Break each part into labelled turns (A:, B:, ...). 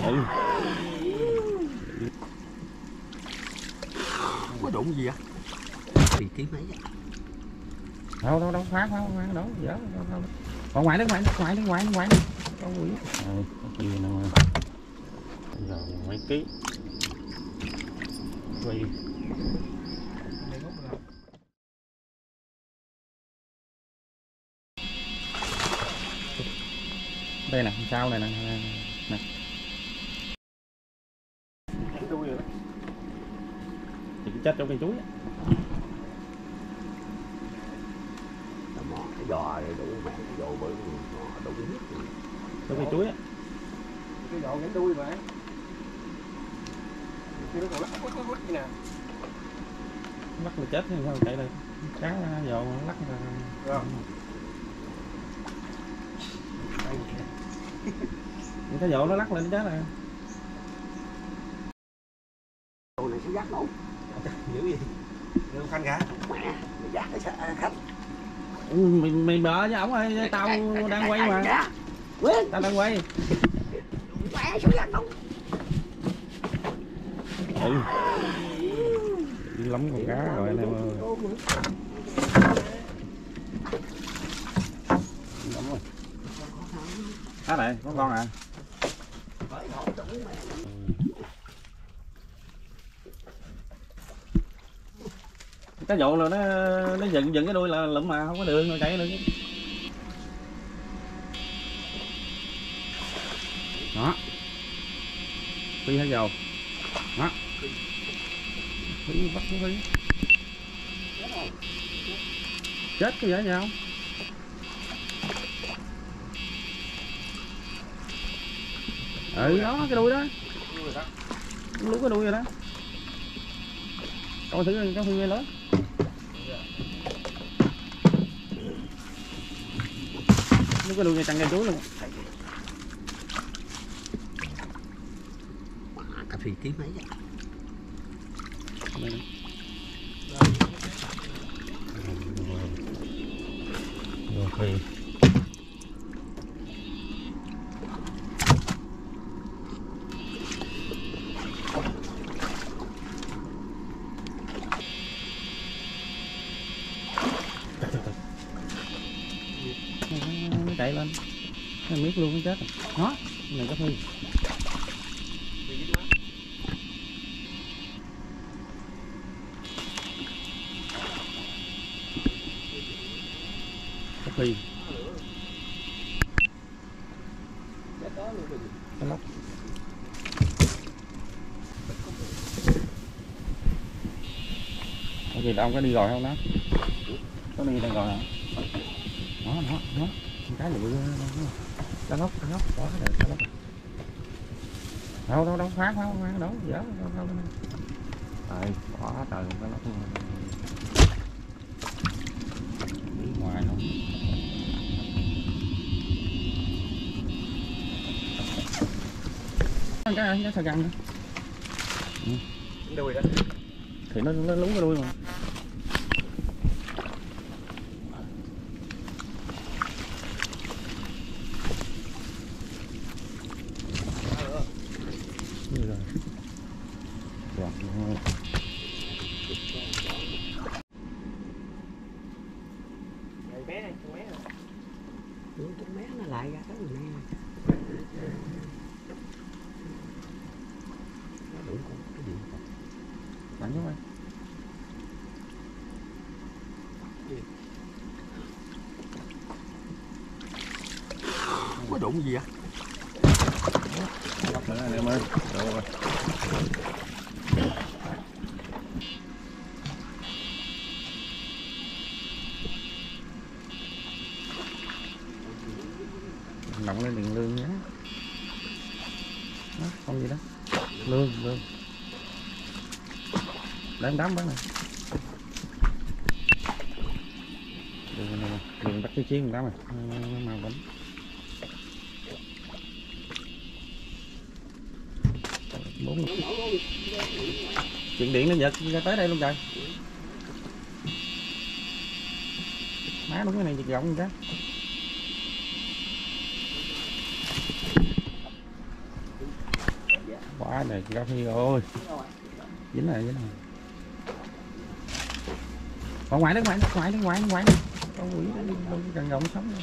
A: Có đụng gì vậy? Thì ký mấy vậy?
B: Đâu phá đâu dở. Còn ngoài ngoài đi. Con quỷ. Rồi, cái gì nè mà. Giờ mấy ký. Quỳ. Đây nè, sau này nè. Cái đuôi rồi đó. Thì chết trong cây chuối á.
A: Mò cái giò này đủ mẹ cái giò bự đủ hết.
B: Trong cây chuối á.
C: Cái giò cái đuôi mà. Cái nó còn lắc như nè.
B: Lắc là chết sao chạy đây. Cá giò lắc là. Cái giò nó lắc lên nó chết rồi.
A: Đồ này sẽ dắt nổ. Dữ gì?
C: Đưa khanh cả.
A: Mẹ, mày dắt cái khách.
B: Mày bợ với ổng ơi, tao đang quay mà. Tao đang quay.
A: Mẹ sao dắt nổ.
B: Lắm con cá rồi anh em ơi. Lắm rồi. Cá này, có con à? Cái vụ là nó dựng cái đuôi là lụm mà không có đường rồi chạy được. Đó. Phi hết dầu. Đó. Phi bắt nó phi. Chết cái vậy sao? Đó cái đuôi đó. Lú cái đuôi rồi đó. Coi thử cái phi lớn. Lú cái đuôi ngay trăng cây chuối luôn.
A: Cà phê ký mấy vậy?
B: Rồi. Nó chạy lên nó miết luôn nó chết rồi. Đó này có phi có phi cái lóc có gì đâu ông có đi rồi không đó có đi đang rồi hả? Đó cái lụi cá lóc đó để cá lóc đâu phá đâu dở đâu trời quá trời cá lóc ngoài không cái sao găng nữa
C: Đuôi đó
B: thì nó lú cái đuôi mà.
A: Con bé nó lại ra cái này nè. Nó đủ con cái gì vậy?
B: Bắn xuống đây.
A: Có đụng gì vậy?
B: Lóc nữa anh em ơi. Rồi. Động lên đường lương nhé. Đó, không gì đó. Lương. Đám bắn này. Đường bắt cái chiến đám này. Màu bánh. Chuyện điện nó giật ra tới đây luôn trời. Má đúng cái này giật rộng cái. quá này cá phi ơi, dính này dính này. Còn ngoài nước ngoài con quỷ nó cần gồng sống nữa.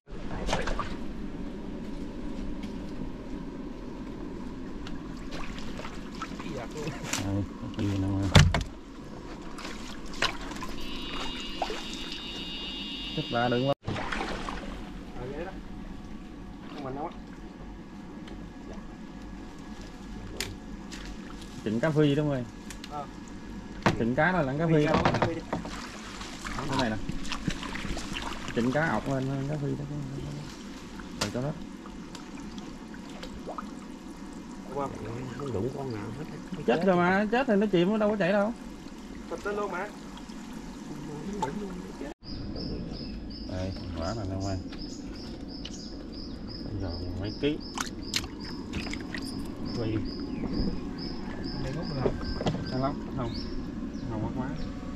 B: Đây, cái gì nào mà chắc là đừng quá.
C: Vậy đó. Không mình đâu á.
B: Chừng cá phi đúng không? Chừng cá đó là cá phi đó. Cái này nè. Chừng cá ọc lên cá phi đó. Rồi cho nó.
A: Không đủ con nào hết.
B: Chết rồi mà, chết thì nó chìm nó đâu có chạy đâu.
C: Tập tên luôn mà.
B: Đây, quả này nè ngoan. Bây giờ mấy ký. Phi.
C: Này ngốc rồi.
B: Ăn lắm, không. Không quá quá.